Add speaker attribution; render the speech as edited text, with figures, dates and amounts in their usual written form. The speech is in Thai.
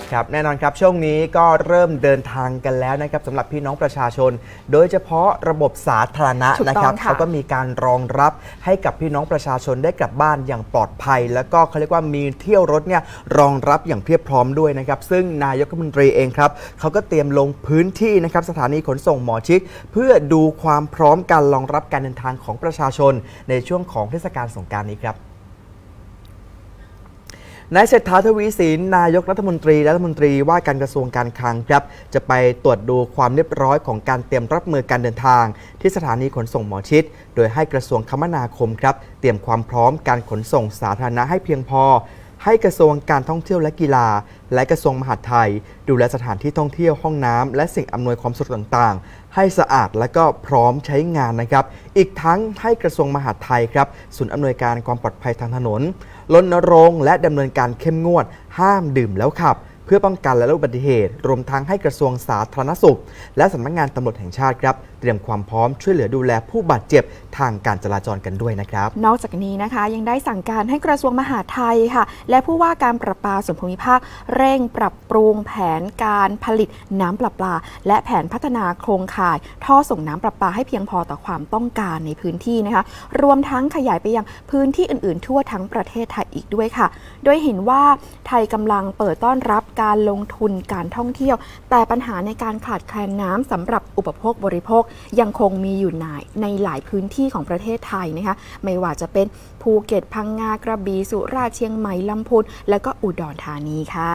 Speaker 1: ครับแน่นอนครับช่วงนี้ก็เริ่มเดินทางกันแล้วนะครับสำหรับพี่น้องประชาชนโดยเฉพาะระบบสาธารณะนะครับเขาก็มีการรองรับให้กับพี่น้องประชาชนได้กลับบ้านอย่างปลอดภัยแล้วก็เขาเรียกว่ามีเที่ยวรถเนี่ยรองรับอย่างเพียบพร้อมด้วยนะครับซึ่งนายกรัฐมนตรีเองครับเขาก็เตรียมลงพื้นที่นะครับสถานีขนส่งหมอชิดเพื่อดูความพร้อมการรองรับการเดินทางของประชาชนในช่วงของเทศกาลสงกรานต์นี้ครับนายเศรษฐา ทวีสินนายกรัฐมนตรีและรัฐมนตรีว่าการกระทรวงการคลังครับจะไปตรวจดูความเรียบร้อยของการเตรียมรับมือการเดินทางที่สถานีขนส่งหมอชิดโดยให้กระทรวงคมนาคมครับเตรียมความพร้อมการขนส่งสาธารณะให้เพียงพอให้กระทรวงการท่องเที่ยวและกีฬาและกระทรวงมหาดไทยดูแลสถานที่ท่องเที่ยวห้องน้ำและสิ่งอำนวยความสะดวกต่างๆให้สะอาดและก็พร้อมใช้งานนะครับอีกทั้งให้กระทรวงมหาดไทยครับศูนย์อำนวยการความปลอดภัยทางถนนรณรงค์และดำเนินการเข้มงวดห้ามดื่มแล้วขับเพื่อป้องกันและลดอุบัติเหตุรวมทั้งให้กระทรวงสาธารณสุขและสำนักงานตำรวจแห่งชาติครับเตรียมความพร้อมช่วยเหลือดูแลผู้บาดเจ็บทางการจราจรกันด้วยนะครับ
Speaker 2: นอกจากนี้นะคะยังได้สั่งการให้กระทรวงมหาดไทยค่ะและผู้ว่าการประปาส่วนภูมิภาคเร่งปรับปรุงแผนการผลิตน้ำประปาและแผนพัฒนาโครงข่ายท่อส่งน้ำประปาให้เพียงพอต่อความต้องการในพื้นที่นะคะรวมทั้งขยายไปยังพื้นที่อื่นๆทั่วทั้งประเทศไทยอีกด้วยค่ะโดยเห็นว่าไทยกำลังเปิดต้อนรับการลงทุนการท่องเที่ยวแต่ปัญหาในการขาดแคลนน้ำสำหรับอุปโภคบริโภคยังคงมีอยู่ในหลายพื้นที่ของประเทศไทยนะคะไม่ว่าจะเป็นภูเก็ตพังงากระบี่สุราษฎร์เชียงใหม่ลำพูนและก็อุดรธานีค่ะ